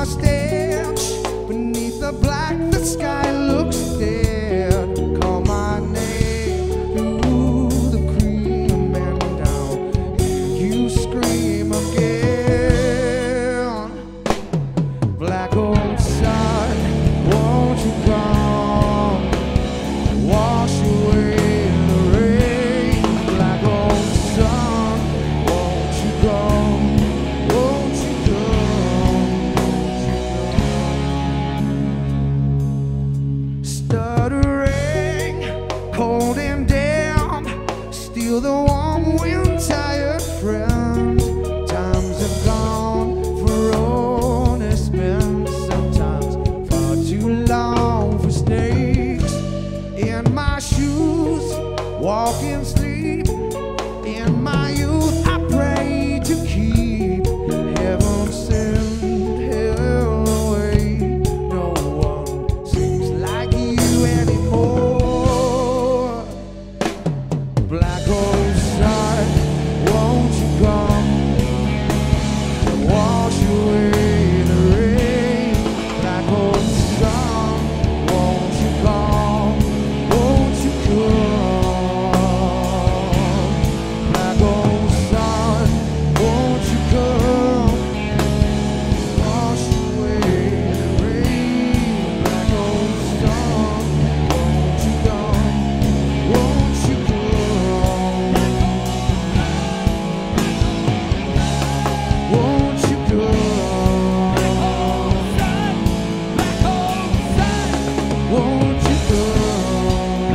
mustache. Beneath the black, the sky looks dead. Call my name through the cream and down. Hear you scream again. Black old sun, won't you come? Wash away the rain. Black old sun, won't you come? Won't you come? Stuttering, cold and damp, steal the warm wind, tired friend. Times have gone for honest men, sometimes far too long for snakes. In my shoes, walk in sleep. In my youth, I pray to keep heaven send hell away. No one seems like you anymore. Black old sun, won't you come? Wash away the rain. Black old sun, won't you come? Won't you come? Black old sun, won't you come? Wash away the rain. Black old sun, won't you come? Won't you come? Won't you come? Won't you come?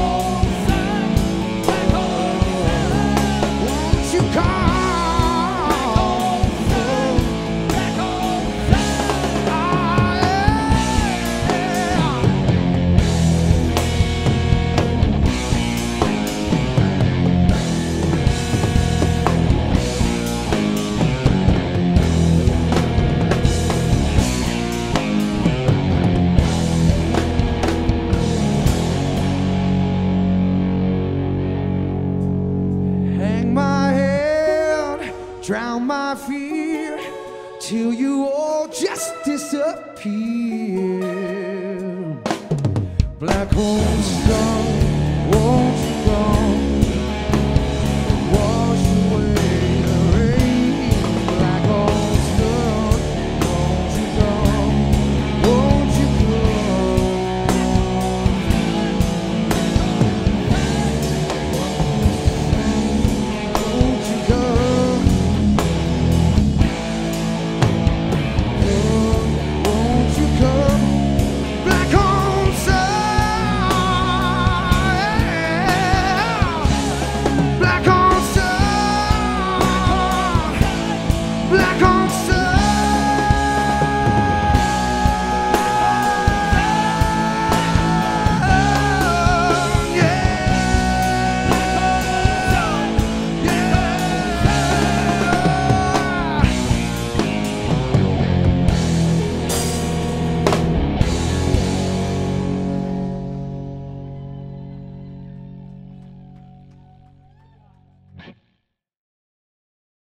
Won't you come? Hang my head, drown my fear, till you all just disappear. Black hole sun,